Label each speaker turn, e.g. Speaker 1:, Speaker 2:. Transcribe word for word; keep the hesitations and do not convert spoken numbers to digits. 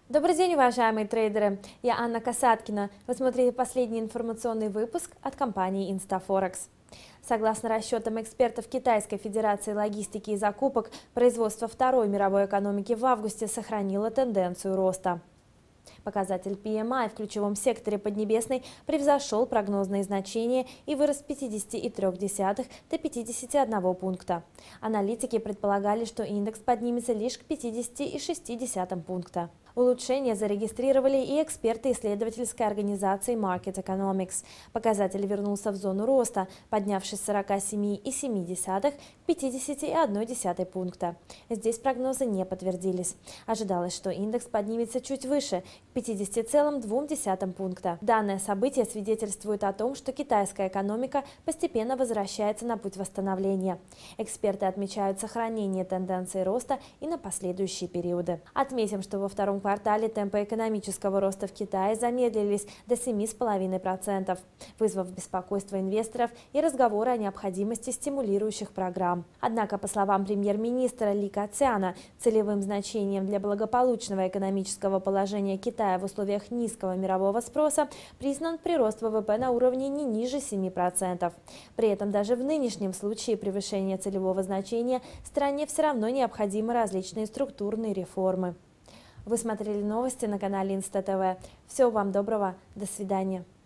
Speaker 1: Добрый день, уважаемые трейдеры! Я Анна Касаткина. Вы смотрите последний информационный выпуск от компании Instaforex. Согласно расчетам экспертов Китайской Федерации логистики и закупок, производство второй мировой экономики в августе сохранило тенденцию роста. Показатель пи эм ай в ключевом секторе Поднебесной превзошел прогнозные значения и вырос с пятидесяти трёх десятых до пятидесяти одного пункта. Аналитики предполагали, что индекс поднимется лишь к пятидесяти шести десятым пункта. Улучшение зарегистрировали и эксперты исследовательской организации Market Economics. Показатель вернулся в зону роста, поднявшись с сорока семи целых семи десятых к пятидесяти одной десятой пункта. Здесь прогнозы не подтвердились. Ожидалось, что индекс поднимется чуть выше, к пятидесяти целых двум десятым пункта. Данное событие свидетельствует о том, что китайская экономика постепенно возвращается на путь восстановления. Эксперты отмечают сохранение тенденции роста и на последующие периоды. Отметим, что во втором квартале темпы экономического роста в Китае замедлились до семи целых пяти десятых процента, вызвав беспокойство инвесторов и разговоры о необходимости стимулирующих программ. Однако, по словам премьер-министра Ли Кэцяна, целевым значением для благополучного экономического положения Китая в условиях низкого мирового спроса признан прирост вэ вэ пэ на уровне не ниже семи процентов. При этом даже в нынешнем случае превышения целевого значения стране все равно необходимы различные структурные реформы. Вы смотрели новости на канале Инста тэ вэ. Всего вам доброго. До свидания.